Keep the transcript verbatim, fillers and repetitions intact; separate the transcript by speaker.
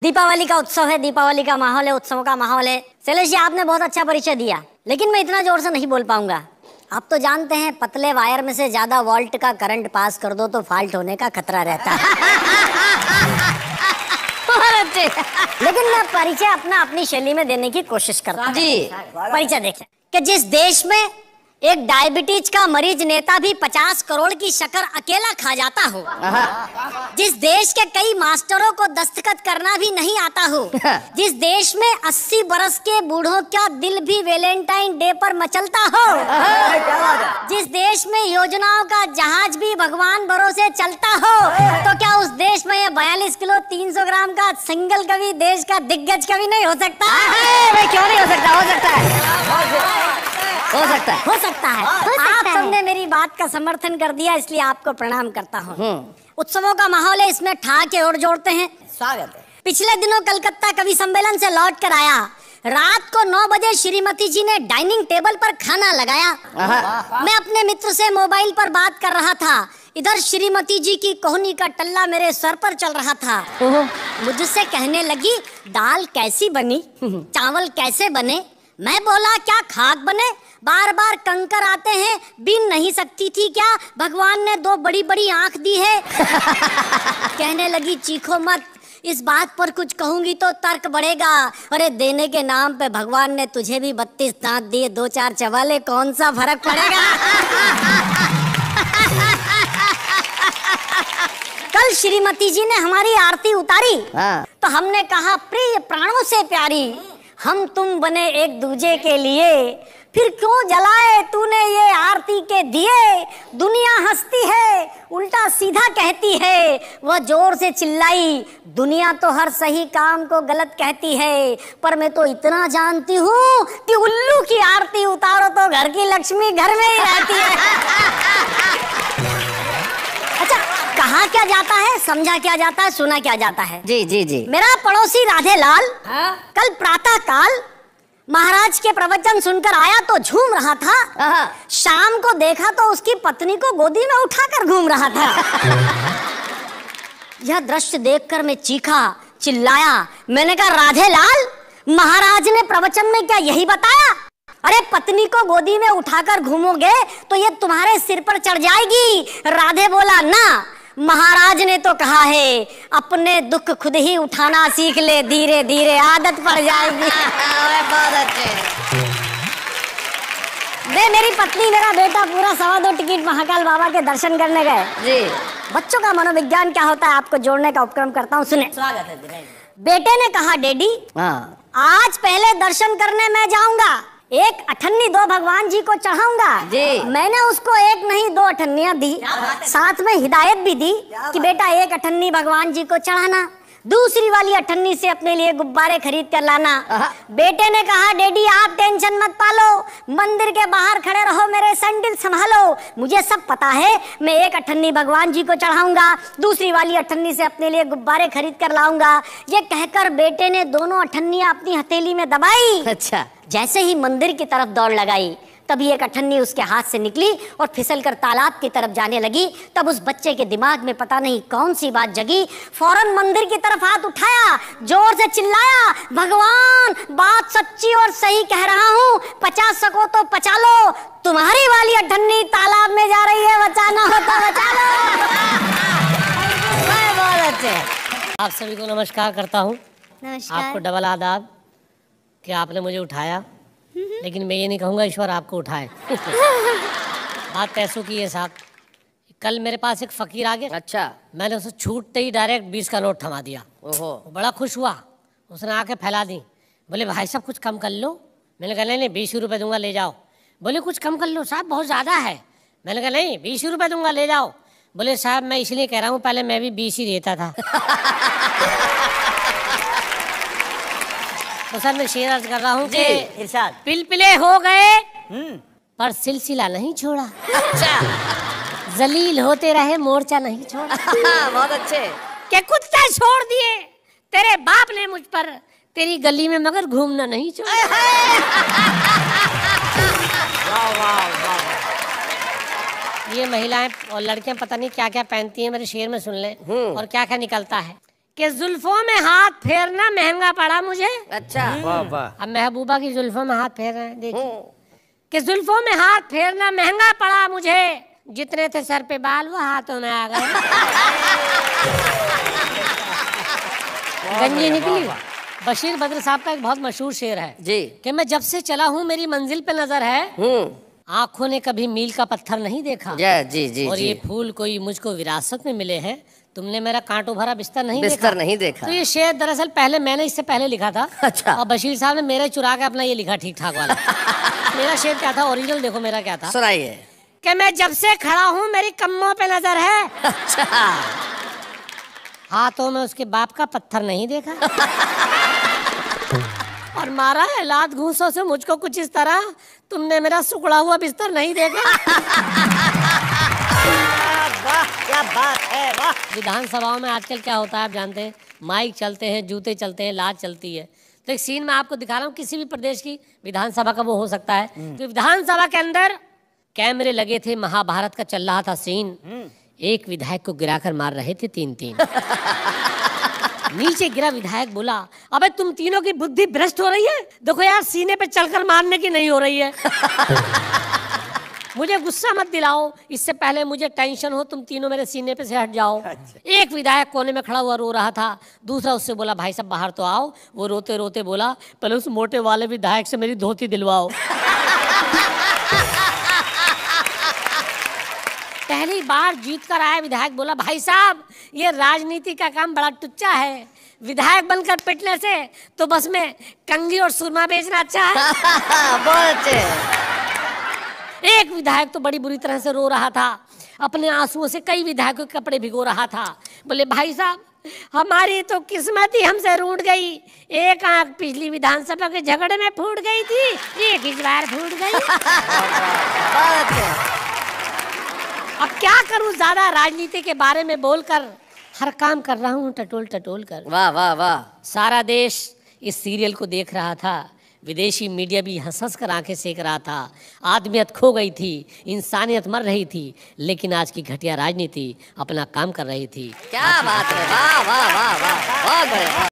Speaker 1: दीपावली का उत्सव है, दीपावली का माहौल है, उत्सवों का माहौल है। शैलेश जी, आपने बहुत अच्छा परिचय दिया, लेकिन मैं इतना जोर से नहीं बोल पाऊंगा। आप तो जानते हैं पतले वायर में से ज्यादा वोल्ट का करंट पास कर दो तो फॉल्ट होने का खतरा रहता है। लेकिन मैं परिचय अपना अपनी शैली में देने की कोशिश करता हूँ। जी, परिचय देखें कि जिस देश में एक डायबिटीज का मरीज नेता भी पचास करोड़ की शक्कर अकेला खा जाता हो, जिस देश के कई मास्टरों को दस्तखत करना भी नहीं आता हो, जिस देश में अस्सी बरस के बूढ़ों का दिल भी वैलेंटाइन डे पर मचलता हो, जिस देश में योजनाओं का जहाज भी भगवान भरोसे चलता हो, तो क्या उस देश में ये बयालीस किलो तीन सौ ग्राम का सिंगल कवि देश का दिग्गज कवि नहीं हो सकता? भाई क्यों नहीं हो सकता? हो सकता है, हो सकता है, हो सकता है। आप सबने मेरी बात का समर्थन कर दिया, इसलिए आपको प्रणाम करता हूँ। उत्सवों का माहौल है, इसमें ठहाके और जोड़ते हैं। स्वागत है। पिछले दिनों कलकत्ता कवि सम्मेलन से लौट कर आया। रात को नौ बजे श्रीमती जी ने डाइनिंग टेबल पर खाना लगाया। मैं अपने मित्र से मोबाइल पर बात कर रहा था, इधर श्रीमती जी की कोहनी का टल्ला मेरे सर पर चल रहा था। मुझसे कहने लगी, दाल कैसी बनी, चावल कैसे बने? मैं बोला, क्या खाक बने? बार बार कंकर आते हैं, बीन नहीं सकती थी क्या? भगवान ने दो बड़ी बड़ी आंख दी है। कहने लगी, चीखो मत, इस बात पर कुछ कहूंगी तो तर्क बढ़ेगा। अरे देने के नाम पे भगवान ने तुझे भी बत्तीस दांत दिए, दो चार चवाले, कौन सा फर्क पड़ेगा? कल श्रीमती जी ने हमारी आरती उतारी, तो हमने कहा, प्रिय प्राणों से प्यारी, हम तुम बने एक दूजे के लिए, फिर क्यों जलाए तूने ये आरती के दिए? दुनिया हंसती है, उल्टा सीधा कहती है, वह जोर से चिल्लाई, दुनिया तो हर सही काम को गलत कहती है, पर मैं तो इतना जानती हूँ कि उल्लू की आरती उतारो तो घर की लक्ष्मी घर में ही रहती है। अच्छा, कहा क्या जाता है, समझा क्या जाता है, सुना क्या जाता है? जी जी जी। मेरा पड़ोसी राधे लाल कल प्रातः काल महाराज के प्रवचन सुनकर आया तो झूम रहा था। शाम को देखा तो उसकी पत्नी को गोदी में उठाकर घूम रहा था। यह दृश्य देखकर मैं चीखा, चिल्लाया। मैंने कहा, राधे लाल, महाराज ने प्रवचन में क्या यही बताया? अरे पत्नी को गोदी में उठाकर घूमोगे तो ये तुम्हारे सिर पर चढ़ जाएगी। राधे बोला, ना, महाराज ने तो कहा है, अपने दुख खुद ही उठाना सीख ले, धीरे धीरे आदत पड़ जाएगी। बहुत अच्छे। दे मेरी पत्नी, मेरा बेटा पूरा सवा दो टिकट महाकाल बाबा के दर्शन करने गए। जी। बच्चों का मनोविज्ञान क्या होता है आपको जोड़ने का उपक्रम करता हूँ, सुने। स्वागत है। बेटे ने कहा, डैडी, आज पहले दर्शन करने मैं जाऊंगा, एक अठन्नी दो भगवान जी को चढ़ाऊंगा। मैंने उसको एक नहीं दो अठन्नियां दी, साथ में हिदायत भी दी कि बेटा एक अठन्नी भगवान जी को चढ़ाना, दूसरी वाली अठन्नी से अपने लिए गुब्बारे खरीद कर लाना। बेटे ने कहा, डैडी आप टेंशन मत पालो, मंदिर के बाहर खड़े रहो, मेरे सैंडल संभालो, मुझे सब पता है, मैं एक अठन्नी भगवान जी को चढ़ाऊंगा, दूसरी वाली अठन्नी से अपने लिए गुब्बारे खरीद कर लाऊंगा। ये कहकर बेटे ने दोनों अठन्नियां अपनी हथेली में दबाई। अच्छा। जैसे ही मंदिर की तरफ दौड़ लगाई, तभी एक अठन्नी उसके हाथ से निकली और फिसलकर तालाब की तरफ जाने लगी। तब उस बच्चे के दिमाग में पता नहीं कौन सी बात जगी, फौरन मंदिर की तरफ हाथ उठाया, जोर से चिल्लाया, भगवान, बात सच्ची और सही कह रहा हूँ, पचा सको तो पचा लो, तुम्हारी वाली अठन्नी तालाब में जा रही है, बचाना हो तो बचा लो। बहुत अच्छे।
Speaker 2: आप सभी को नमस्कार करता हूँ। नमस्कार। आपको डबल आदाब कि आपने मुझे उठाया, लेकिन मैं ये नहीं कहूँगा ईश्वर आपको उठाए। बात पैसों की है साहब। कल मेरे पास एक फकीर आ गया। अच्छा। मैंने उसे छूटते ही डायरेक्ट बीस का नोट थमा दिया। ओहो। बड़ा खुश हुआ, उसने आके फैला दी। बोले, भाई साहब कुछ कम कर लो। मैंने कहा, नहीं नहीं बीस रुपये दूंगा, ले जाओ। बोले, कुछ कम कर लो साहब, बहुत ज़्यादा है। मैंने कहा, नहीं बीस रुपये दूंगा, ले जाओ। बोले, साहब मैं इसलिए कह रहा हूँ, पहले मैं भी बीस ही देता था। तो सर मैं शेर अर्ज कर रहा हूँ कि इरशाद। पिलपिले हो गए पर सिलसिला नहीं छोड़ा। अच्छा। जलील होते रहे, मोर्चा नहीं छोड़ा। बहुत अच्छे। के कुत्ते छोड़ दिए तेरे बाप ने मुझ पर, तेरी गली में मगर घूमना नहीं छोड़ा। वाह वाह वाह। ये महिलाएं और लड़कियां पता नहीं क्या क्या पहनती हैं, मेरे शेर में सुन लें और क्या क्या निकलता है। कि जुल्फों में हाथ फेरना महंगा पड़ा मुझे।
Speaker 1: अच्छा।
Speaker 3: वाह वाह।
Speaker 2: अब महबूबा की जुल्फों में हाथ फेर रहे हैं, देखिए कि जुल्फों में हाथ फेरना महंगा पड़ा मुझे, जितने थे सर पे बाल वो हाथों में आ गए। गंजी निकली। बशीर बद्र साहब का एक बहुत मशहूर शेर है
Speaker 1: जी
Speaker 2: कि मैं जब से चला हूँ मेरी मंजिल पे नजर है, आंखों ने कभी मील का पत्थर नहीं देखा।
Speaker 1: जी जी जी
Speaker 2: और
Speaker 1: जी।
Speaker 2: ये फूल कोई मुझको विरासत में मिले हैं, तुमने मेरा कांटों भरा बिस्तर नहीं
Speaker 1: बिस्तर
Speaker 2: देखा।
Speaker 1: नहीं देखा।
Speaker 2: तो ये शेर दरअसल पहले मैंने इससे पहले लिखा था।
Speaker 1: अच्छा।
Speaker 2: और बशीर साहब ने मेरे चुरा के अपना ये लिखा ठीक ठाक वाला। मेरा शेर क्या था ओरिजिनल, देखो मेरा क्या था।
Speaker 1: सुनाइए।
Speaker 2: कि मैं जब से खड़ा हूँ मेरी कम्मों पे नजर है,
Speaker 1: अच्छा।
Speaker 2: हाथों में उसके बाप का पत्थर नहीं देखा। और मारा है लात घूंसों से मुझको कुछ इस तरह, तुमने मेरा सुखड़ा हुआ बिस्तर नहीं देखा।
Speaker 1: वाह क्या बात है, वाह।
Speaker 2: विधानसभाओं में आजकल क्या होता है आप जानते हैं, माइक चलते हैं, जूते चलते हैं, लाज चलती है। तो एक सीन मैं आपको दिखा रहा हूँ, किसी भी प्रदेश की विधानसभा का वो हो सकता है। तो विधानसभा के अंदर कैमरे लगे थे, महाभारत का चल रहा था सीन। एक विधायक को गिराकर मार रहे थे तीन तीन। नीचे गिरा विधायक बोला, अबे तुम तीनों की बुद्धि भ्रष्ट हो रही है, देखो यार सीने पे चलकर मारने की नहीं हो रही है। मुझे गुस्सा मत दिलाओ, इससे पहले मुझे टेंशन हो, तुम तीनों मेरे सीने पे से हट जाओ। एक विधायक कोने में खड़ा हुआ रो रहा था, दूसरा उससे बोला भाई साहब बाहर तो आओ। वो रोते रोते बोला पहले उस मोटे वाले विधायक से मेरी धोती दिलवाओ। पहली बार जीत कर आया विधायक बोला भाई साहब ये राजनीति का काम बड़ा टुच्चा है, विधायक बनकर पिटने से तो बस में कंघी और सुरमा बेचना अच्छा है।
Speaker 1: बहुत अच्छे।
Speaker 2: एक विधायक तो बड़ी बुरी तरह से रो रहा था, अपने आंसुओं से कई विधायकों के कपड़े भिगो रहा था। बोले भाई साहब हमारी तो किस्मत ही हमसे रूठ गई, एक आंख पिछली विधानसभा के झगड़े में फूट गई थी, एक इस बार फूट गई। अब क्या करूं, ज्यादा राजनीति के बारे में बोलकर हर काम कर रहा हूं टटोल टटोल कर।
Speaker 1: वाह वाह वाह।
Speaker 2: सारा देश इस सीरियल को देख रहा था, विदेशी मीडिया भी हंस हंस कर आंखें सेक रहा था। आदमियत खो गई थी, इंसानियत मर रही थी, लेकिन आज की घटिया राजनीति अपना काम कर रही थी।
Speaker 1: क्या बात है, वाह वाह वाह वाह, बहुत बढ़िया।